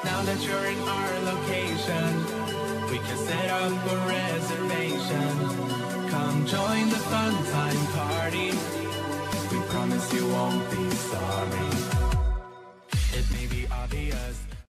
Now that you're in our location, we can set up a reservation. Come join the fun time party. We promise you won't be sorry. It may be obvious